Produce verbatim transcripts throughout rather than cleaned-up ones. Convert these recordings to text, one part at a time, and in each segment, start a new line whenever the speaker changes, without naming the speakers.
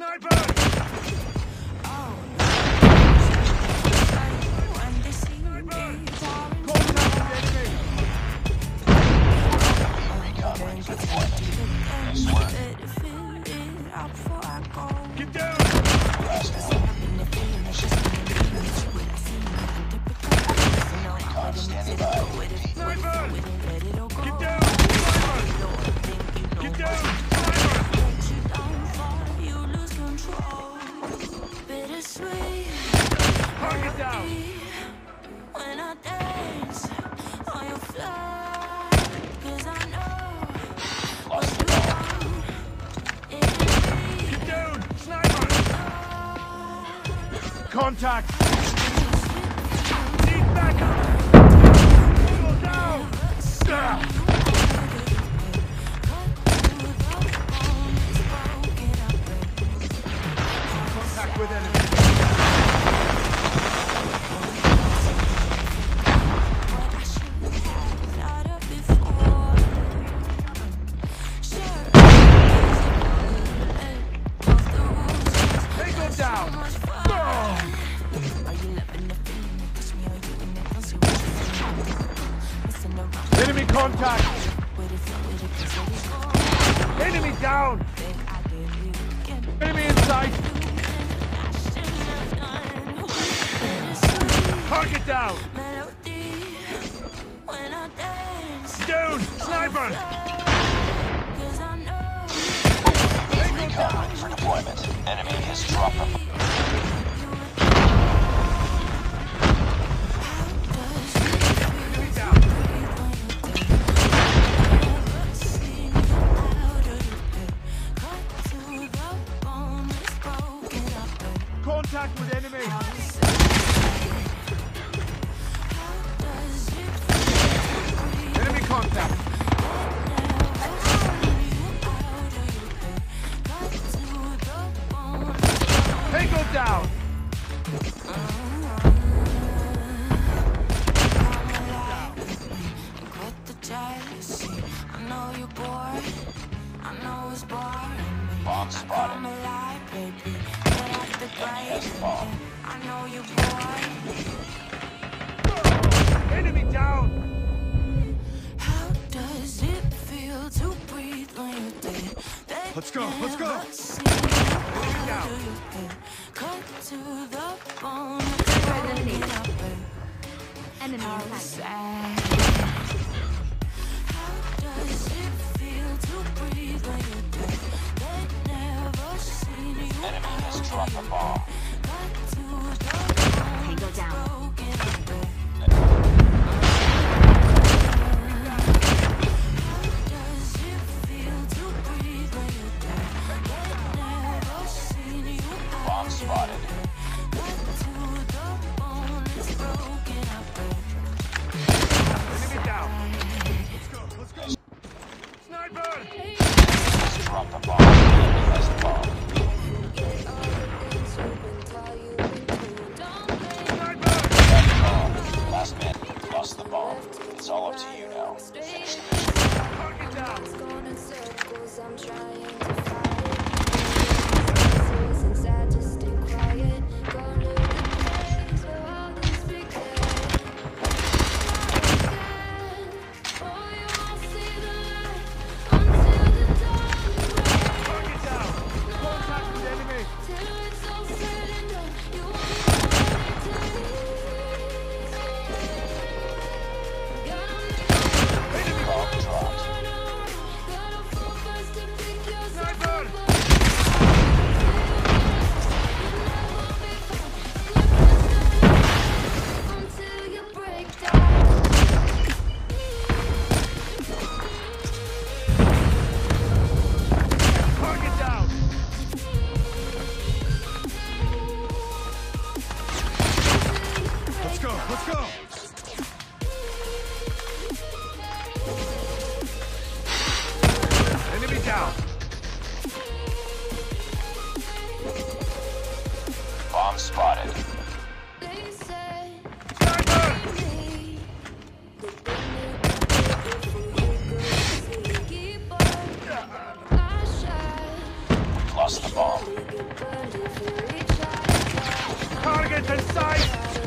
Sniper! Get down!
Standing by.
Sniper! Get down! Sniper! Get down! Sniper! Target down!
When I dance on your fly, 'cause I know
Lost the ball.
Get down! Sniper! Contact! Need backup! Go down! Ah! Contact with enemy! They go down! Oh! Enemy contact! Enemy down! Enemy in sight! Target down! Down! Sniper!
Recon ready for deployment. Enemy has dropped them.
Enemy down! Contact with enemy! Enemy contact! Tango down!
I know you're bored. I know it's boring.
Bomb
Come
spotted.
alive, baby. Get off the
Enemy has
grave.
bomb.
I know you're bored.
Enemy down!
How does it feel to breathe when you're dead? They
Let's go, let's go.
never see you.
Enemy down!
Do you care? Cut to the bone.
Eliminated.
Get up, babe.
Enemy
How
in sight.
sad. How does it feel to breathe when you're dead? They never seen you.
Enemy has dropped the bomb.
Cut to the bone.
Tango down.
Broken up, babe. Does it feel to breathe when you're dead? They never seen you.
Bomb spotted.
Cut to the bone. It's broken up, babe.
Enemy down! Let's go, let's go! Sniper!
Has dropped the bomb. Enemy has the bomb.
Sniper!
Got the bomb. Last man. Lost the bomb. It's all up to you now. Finish the mission.
Target down!
I'm trying to fight it. Since I just stay quiet, gone to the place where all this began. Oh, you won't see the light until the dawn
Target down! Contact with enemy!
till it's all said and done. You won't know what it takes.
Enemy
Bomb dropped.
Gotta focus to pick yourself
Sniper!
until you break down.
Target down! Let's go, let's go! Enemy down!
Bomb spotted.
They say
Sniper!
me, keep on. I shine.
Lost the bomb.
Target in sight!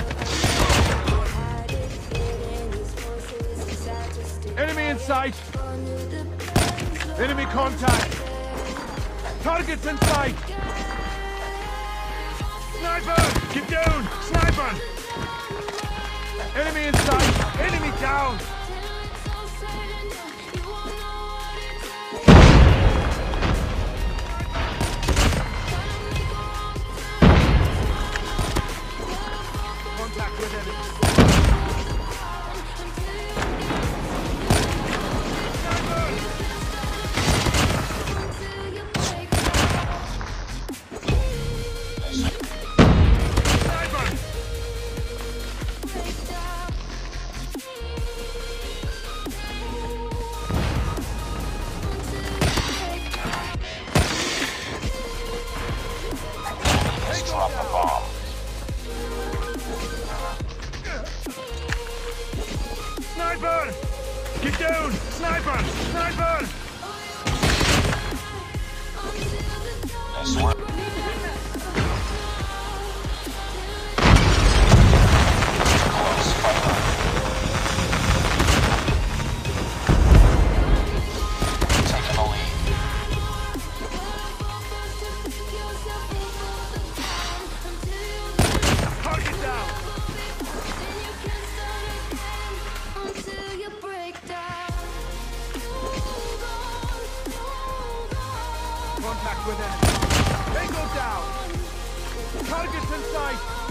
Enemy in sight! Enemy contact! Targets in sight! Sniper! Keep down! Sniper! Enemy in sight! Enemy down! Contact with enemy.
Let's drop the bomb.
Sniper! Get down! Sniper! Sniper!
Nice work. Close fire. Taking the lead.
Target down!
Until you break down.
Contact with enemy. They go down! Targets in sight!